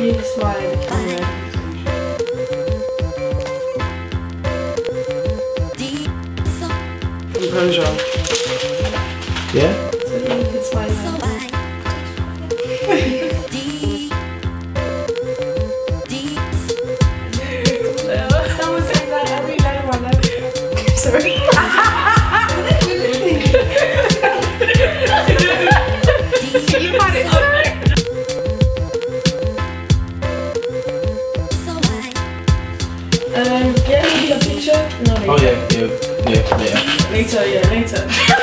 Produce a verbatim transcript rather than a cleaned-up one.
you smile in the camera. Composure. Yeah? So you can smile in. Someone says that every day in my life. Sorry. You find it hard. Um, yeah, maybe a picture? No, later. Oh yeah, yeah, yeah, yeah. Later, yeah, later.